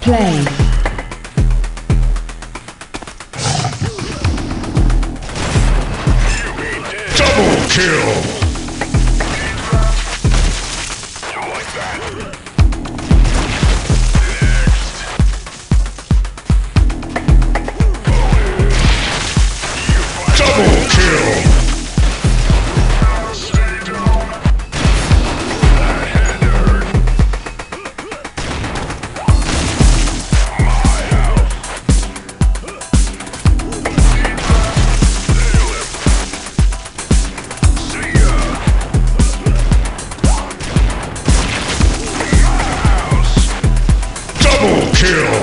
Play. Double kill! Double kill! Double kill!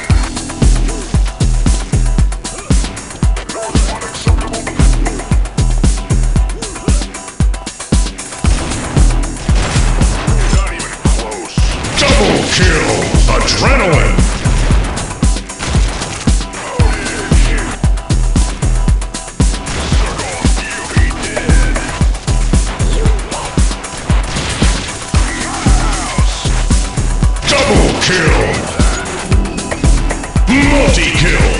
Double kill! Adrenaline! Double kill! Multi-kill!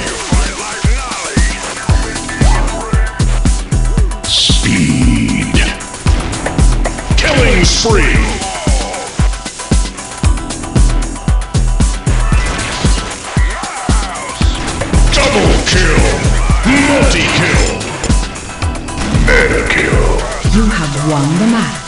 Speed! Killing spree! Double kill! Multi-kill! Meta kill! You have won the match.